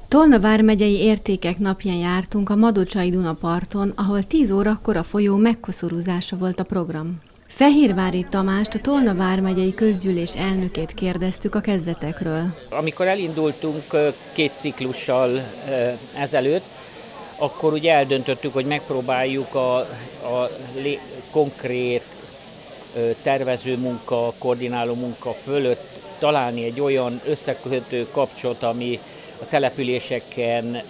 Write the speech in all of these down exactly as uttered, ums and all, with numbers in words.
Tolna vármegyei értékek napján jártunk a Madocsai Dunaparton, ahol tíz órakor a folyó megkoszorúzása volt a program. Fehérvári Tamást, a Tolna vármegyei közgyűlés elnökét kérdeztük a kezdetekről. Amikor elindultunk két ciklussal ezelőtt, akkor ugye eldöntöttük, hogy megpróbáljuk a, a lé, konkrét tervező munka, koordináló munka fölött találni egy olyan összekötő kapcsot, ami a településeken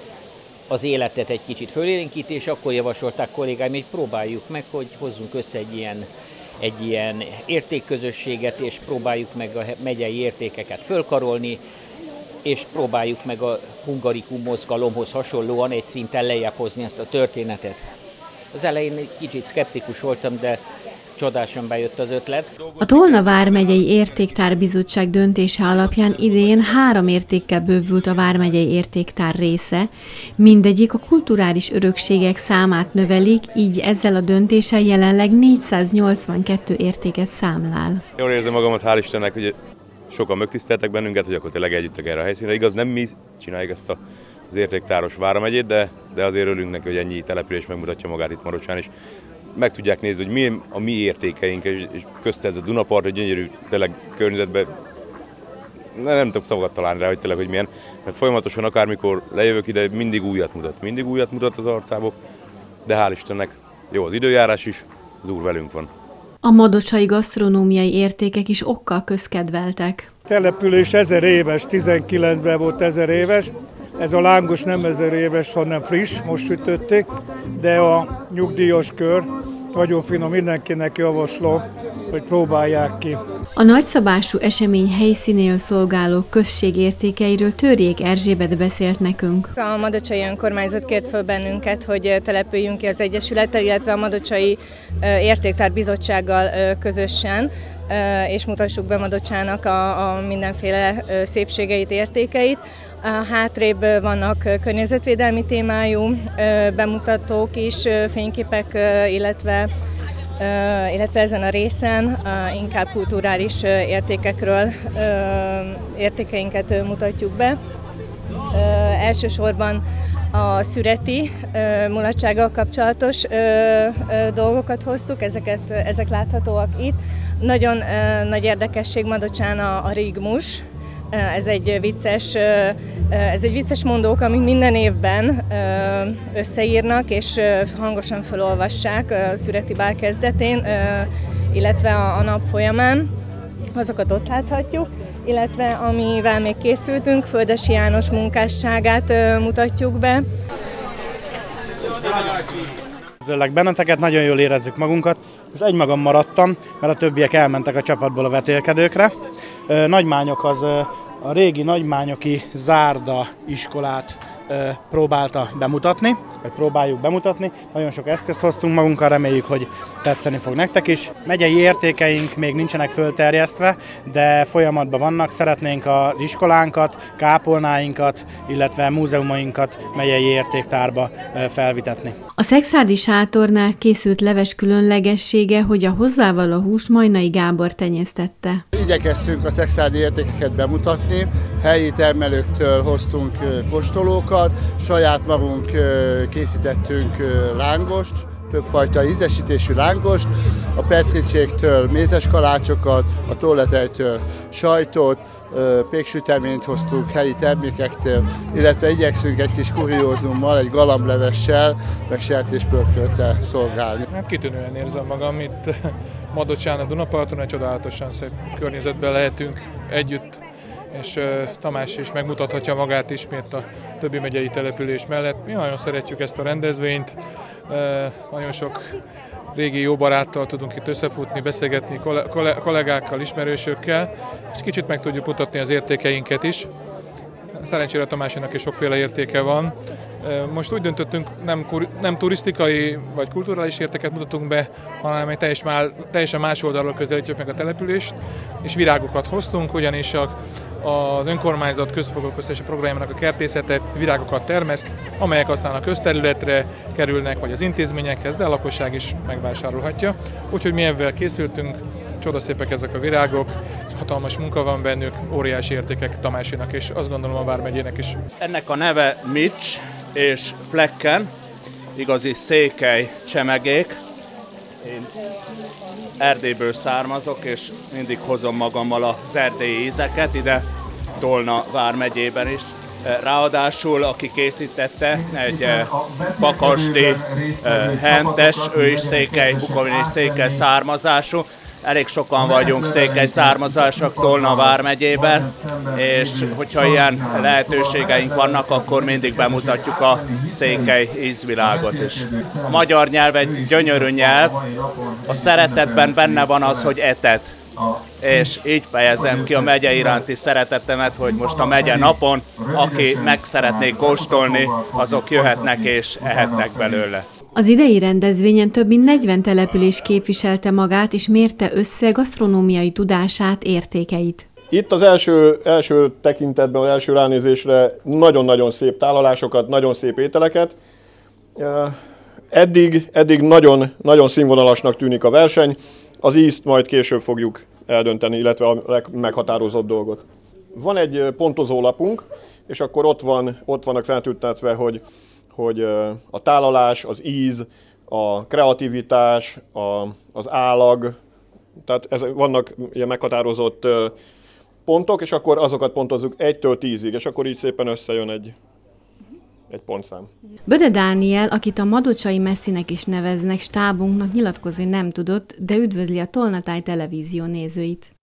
az életet egy kicsit fölélénkíti, és akkor javasolták kollégáim, hogy próbáljuk meg, hogy hozzunk össze egy ilyen, egy ilyen értékközösséget, és próbáljuk meg a megyei értékeket fölkarolni, és próbáljuk meg a hungarikum mozgalomhoz hasonlóan egy szinten lejjebb hozni ezt a történetet. Az elején egy kicsit szkeptikus voltam, de csodásan bejött az ötlet. A Tolna vármegyei értéktárbizottság döntése alapján idén három értékkel bővült a vármegyei értéktár része. Mindegyik a kulturális örökségek számát növelik, így ezzel a döntéssel jelenleg négyszáznyolcvankettő értéket számlál. Jól érzem magamat, hál' Istennek, hogy sokan megtiszteltek bennünket, hogy akkor tényleg együttek erre a helyszínre. Igaz, nem mi csináljuk ezt az értéktáros vármegyét, de, de azért örülünk neki, hogy ennyi település megmutatja magát itt Madocsán is. Meg tudják nézni, hogy mi a mi értékeink, és, és közt ez a Dunapart, egy gyönyörű tényleg környezetben, nem, nem tudok szavakat találni rá, hogy tényleg, hogy milyen, mert folyamatosan akármikor lejövök ide, mindig újat mutat, mindig újat mutat az arcából, de hál' Istennek jó az időjárás is, az Úr velünk van. A madocsai gasztronómiai értékek is okkal közkedveltek. Település ezer éves, tizenkilencben volt ezer éves. Ez a lángos nem ezer éves, hanem friss, most sütötték, de a nyugdíjas kör nagyon finom, mindenkinek javaslom, hogy próbálják ki. A nagyszabású esemény helyszínéül szolgáló község értékeiről Törjék Erzsébet beszélt nekünk. A madocsai önkormányzat kért föl bennünket, hogy települjünk ki az egyesülettel, illetve a Madocsai Értéktárbizottsággal közösen, és mutassuk be Madocsának a, a mindenféle szépségeit, értékeit. Hátrébb vannak környezetvédelmi témájú bemutatók is, fényképek, illetve, illetve ezen a részen inkább kulturális értékekről értékeinket mutatjuk be. Elsősorban a szüreti mulatsággal kapcsolatos dolgokat hoztuk, ezeket, ezek láthatóak itt. Nagyon nagy érdekesség Madocsán a, a rigmus. Ez egy vicces, ez egy vicces mondók, amit minden évben összeírnak és hangosan felolvassák a szüreti bál kezdetén, illetve a nap folyamán. Azokat ott láthatjuk, illetve amivel még készültünk, Földesi János munkásságát mutatjuk be. Üdvözöllek benneteket, nagyon jól érezzük magunkat. Most egymagam maradtam, mert a többiek elmentek a csapatból a vetélkedőkre. Nagymányok az a régi nagymányoki zárda iskolát próbálta bemutatni, vagy próbáljuk bemutatni. Nagyon sok eszközt hoztunk magunkkal, reméljük, hogy tetszeni fog nektek is. Megyei értékeink még nincsenek fölterjesztve, de folyamatban vannak. Szeretnénk az iskolánkat, kápolnáinkat, illetve múzeumainkat megyei értéktárba felvitetni. A szekszárdi sátornál készült leves különlegessége, hogy a hozzávaló húst Majnai Gábor tenyésztette. Igyekeztünk a szekszárdi értékeket bemutatni, helyi termelőktől hoztunk kóstolókat, saját magunk készítettünk lángost, többfajta ízesítésű lángost, a Petricséktől mézes kalácsokat, a Tolletejtől sajtot, péksüteményt hoztunk helyi termékektől, illetve igyekszünk egy kis kuriózummal, egy galamblevessel, meg sertéspörkölttel szolgálni. Hát kitűnően érzem magam itt Madocsán, a Dunaparton, egy csodálatosan szép környezetben lehetünk együtt, és Tamás is megmutathatja magát ismét a többi megyei település mellett. Mi nagyon szeretjük ezt a rendezvényt, nagyon sok régi jó baráttal tudunk itt összefutni, beszélgetni, kollégákkal, ismerősökkel, és kicsit meg tudjuk mutatni az értékeinket is. Szerencsére Tamásinak is sokféle értéke van. Most úgy döntöttünk, nem, nem turisztikai vagy kulturális értéket mutatunk be, hanem egy teljesen, teljesen más oldalról közelítjük meg a települést, és virágokat hoztunk, ugyanis a, az önkormányzat közfoglalkoztatási programjának a kertészete virágokat termeszt, amelyek aztán a közterületre kerülnek, vagy az intézményekhez, de a lakosság is megvásárolhatja. Úgyhogy mi ebben készültünk, csodaszépek ezek a virágok, hatalmas munka van bennük, óriási értékek Tamásinak, és azt gondolom a vármegyének is. Ennek a neve Mitch és Flecken, igazi székely csemegék. Én Erdélyből származok, és mindig hozom magammal az erdélyi ízeket, ide Tolna vármegyében is. Ráadásul, aki készítette, egy pakasdi hentes, ő is székely, bukovini székely származású. Elég sokan vagyunk székely származások Tolna vármegyében, és hogyha ilyen lehetőségeink vannak, akkor mindig bemutatjuk a székely ízvilágot is. A magyar nyelv egy gyönyörű nyelv, a szeretetben benne van az, hogy etet. És így fejezem ki a megye iránti szeretetemet, hogy most a megye napon, aki meg szeretnék kóstolni, azok jöhetnek és ehetnek belőle. Az idei rendezvényen több mint negyven település képviselte magát, és mérte össze gasztronómiai tudását, értékeit. Itt az első, első tekintetben, az első ránézésre nagyon-nagyon szép tálalásokat, nagyon szép ételeket. Eddig, eddig nagyon, nagyon színvonalasnak tűnik a verseny, az ízt majd később fogjuk eldönteni, illetve a legmeghatározóbb dolgot. Van egy pontozólapunk, és akkor ott, van, ott vannak feltüntetve, hogy hogy a tálalás, az íz, a kreativitás, a, az állag, tehát ezek vannak ilyen meghatározott pontok, és akkor azokat pontozzuk egytől tízig, és akkor így szépen összejön egy, egy pontszám. Böde Dániel, akit a Madocsai Messzinek is neveznek, stábunknak nyilatkozni nem tudott, de üdvözli a Tolna Táj televízió nézőit.